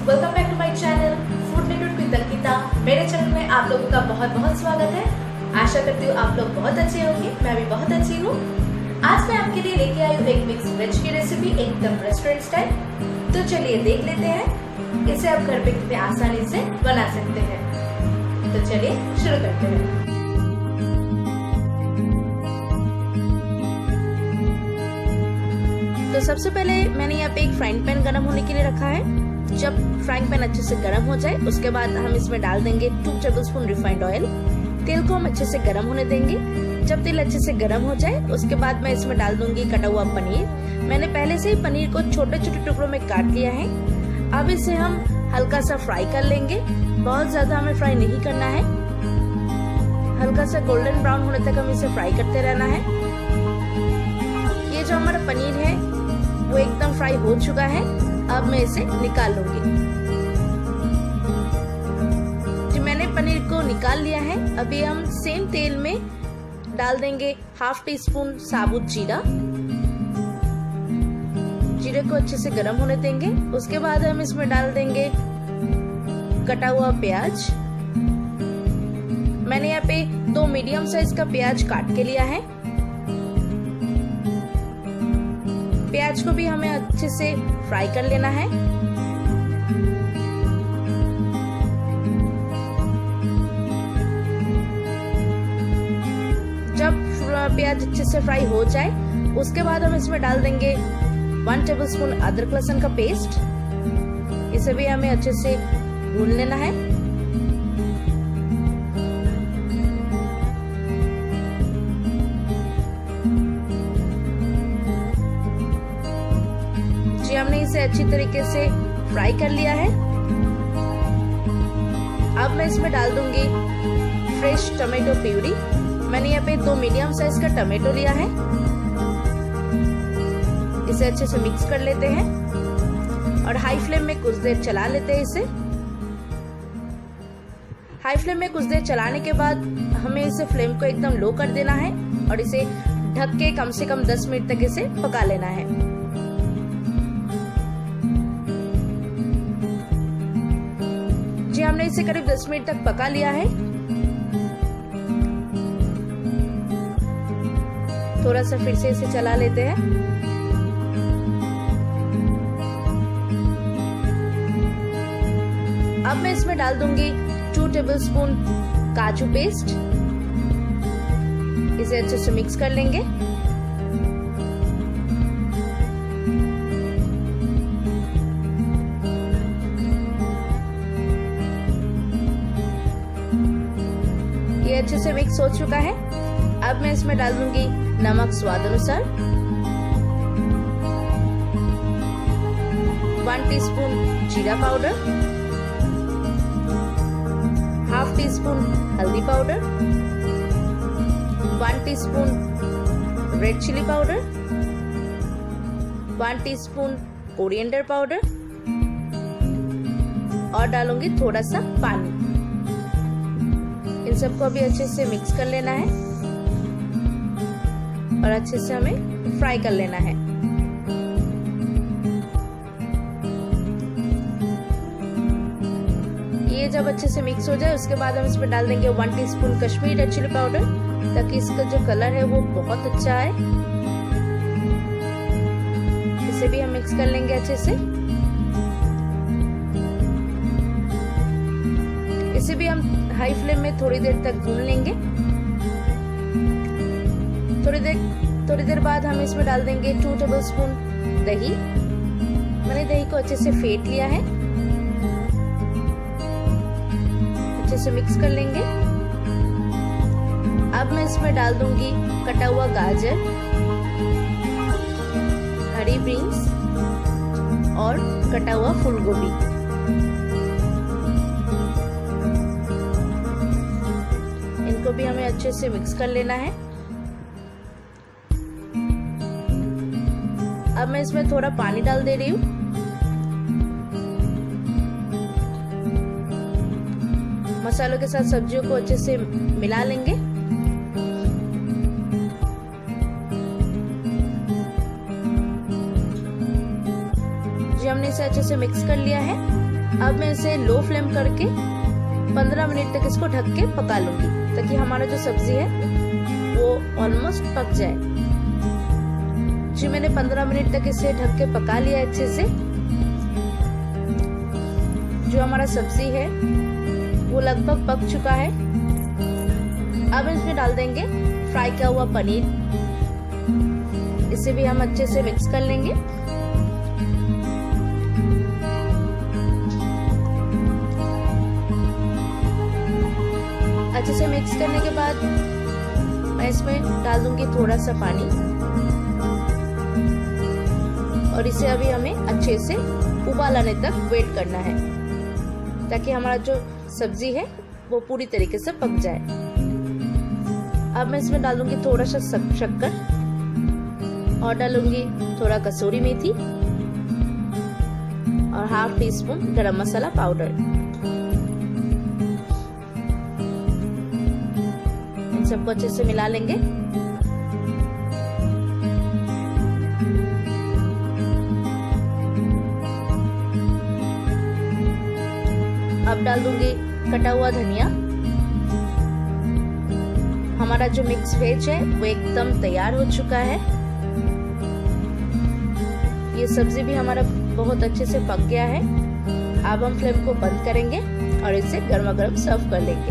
Welcome back to my channel food network with Ankita. मेरे channel में आप लोगों का बहुत बहुत स्वागत है। आशा करती हूँ आप लोग बहुत अच्छे होंगे, मैं भी बहुत अच्छी हूँ। आज मैं आपके लिए लेके आई हूँ एक मिक्स वेज की रेसिपी, एकदम रेस्टोरेंट स्टाइल। तो चलिए देख लेते हैं इसे आप घर पे कितने आसानी से बना सकते हैं। तो चलिए शुरू करते हैं। तो सबसे पहले मैंने यहाँ पे एक फ्राइंग पैन गर्म होने के लिए रखा है। जब फ्राइंग पैन अच्छे से गर्म हो जाए उसके बाद हम इसमें डाल देंगे 2 टेबलस्पून रिफाइंड ऑयल। तेल को हम अच्छे से गर्म होने देंगे। जब तेल अच्छे से गर्म हो जाए उसके बाद मैं इसमें डाल दूंगी कटा हुआ पनीर। मैंने पहले से ही पनीर को छोटे छोटे टुकड़ों में काट लिया है। अब इसे हम हल्का सा फ्राई कर लेंगे। बहुत ज्यादा हमें फ्राई नहीं करना है, हल्का सा गोल्डन ब्राउन होने तक हम इसे फ्राई करते रहना है। ये जो हमारा पनीर है वो एकदम फ्राई हो चुका है। अब मैं इसे निकाल लूंगी। जो मैंने पनीर को निकाल लिया है, अभी हम सेम तेल में डाल देंगे 1/2 टीस्पून साबुत जीरा। जीरे को अच्छे से गर्म होने देंगे। उसके बाद हम इसमें डाल देंगे कटा हुआ प्याज। मैंने यहाँ पे 2 मीडियम साइज का प्याज काट के लिया है। प्याज को भी हमें अच्छे से फ्राई कर लेना है। जब प्याज अच्छे से फ्राई हो जाए उसके बाद हम इसमें डाल देंगे 1 टेबलस्पून अदरक लहसुन का पेस्ट। इसे भी हमें अच्छे से भून लेना है। हमने इसे अच्छी तरीके से फ्राई कर लिया है। अब मैं इसमें डाल दूंगी फ्रेश टमाटो प्यूरी। मैंने यहाँ पे 2 मीडियम साइज का टमाटो लिया है। इसे अच्छे से मिक्स कर लेते हैं और हाई फ्लेम में कुछ देर चला लेते हैं इसे। हाई फ्लेम में कुछ देर चलाने के बाद हमें इसे फ्लेम को एकदम लो कर देना है और इसे ढक के कम से कम 10 मिनट तक इसे पका लेना है। जी हमने इसे करीब 10 मिनट तक पका लिया है। थोड़ा सा फिर से इसे चला लेते हैं। अब मैं इसमें डाल दूंगी 2 टेबलस्पून काजू पेस्ट। इसे अच्छे से मिक्स कर लेंगे। ये अच्छे से मिक्स हो चुका है। अब मैं इसमें डाल दूंगी नमक स्वाद अनुसार, 1 टीस्पून जीरा पाउडर, 1/2 टीस्पून हल्दी powder, 1 teaspoon red chilli powder, 1 teaspoon coriander powder और डालूंगी थोड़ा सा पानी। इन सबको अभी अच्छे से मिक्स कर लेना है और अच्छे से हमें फ्राई कर लेना है। ये जब अच्छे से मिक्स हो जाए उसके बाद हम इसमें डाल देंगे 1 teaspoon Kashmiri red chilli powder, ताकि इसका जो कलर है वो बहुत अच्छा है। इसे भी हम मिक्स कर लेंगे अच्छे से। इसे भी हम हाई फ्लेम में थोड़ी देर तक भून लेंगे। थोड़ी देर बाद हम इसमें डाल देंगे 2 टेबलस्पून दही। मैंने दही को अच्छे से फेंट लिया है। अच्छे से मिक्स कर लेंगे। अब मैं इसमें डाल दूंगी कटा हुआ गाजर, हरी बीन्स और कटा हुआ फूल गोभी। इनको भी हमें अच्छे से मिक्स कर लेना है। अब मैं इसमें थोड़ा पानी डाल दे रही हूँ। मसालों के साथ सब्जियों को अच्छे से मिला लेंगे। जी हमने इसे अच्छे से मिक्स कर लिया है। अब मैं इसे लो फ्लेम करके 15 मिनट तक इसको ढक के पका लूंगी, ताकि हमारा जो सब्जी है वो ऑलमोस्ट पक जाए। जी मैंने 15 मिनट तक इसे ढक के पका लिया अच्छे से। जो हमारा सब्जी है वो लगभग पक चुका है। अब इसमें डाल देंगे फ्राई किया हुआ पनीर। इसे भी हम अच्छे से मिक्स कर लेंगे। अच्छे से मिक्स करने के बाद मैं इसमें डाल दूंगी थोड़ा सा पानी, और इसे अभी हमें अच्छे से उबाल आने तक वेट करना है, ताकि हमारा जो सब्जी है वो पूरी तरीके से पक जाए। अब मैं इसमें डाल दूंगी थोड़ा सा शक्कर और डालूंगी थोड़ा कसूरी मेथी और हाफ टी स्पून गरम मसाला पाउडर। इन सबको अच्छे से मिला लेंगे। अब डाल दूंगी कटा हुआ धनिया। हमारा जो मिक्स वेज है वो एकदम तैयार हो चुका है। ये सब्जी भी हमारा बहुत अच्छे से पक गया है। अब हम फ्लेम को बंद करेंगे और इसे गर्मा गर्म सर्व कर लेंगे।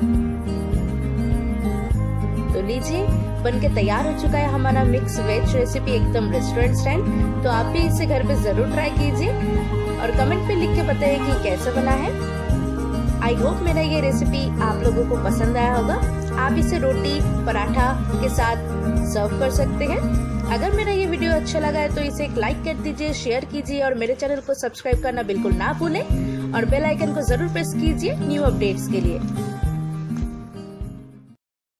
तो लीजिए, बनके तैयार हो चुका है हमारा मिक्स वेज रेसिपी, एकदम रेस्टोरेंट स्टाइल। तो आप भी इसे घर पे जरूर ट्राई कीजिए और कमेंट पे लिख के बताइए कि कैसा बना है। आई होप मेरा ये रेसिपी आप लोगों को पसंद आया होगा। आप इसे रोटी पराठा के साथ सर्व कर सकते हैं। अगर मेरा ये वीडियो अच्छा लगा है तो इसे एक लाइक कर दीजिए, शेयर कीजिए और मेरे चैनल को सब्सक्राइब करना बिल्कुल ना भूलें और बेल आइकन को जरूर प्रेस कीजिए न्यू अपडेट्स के लिए।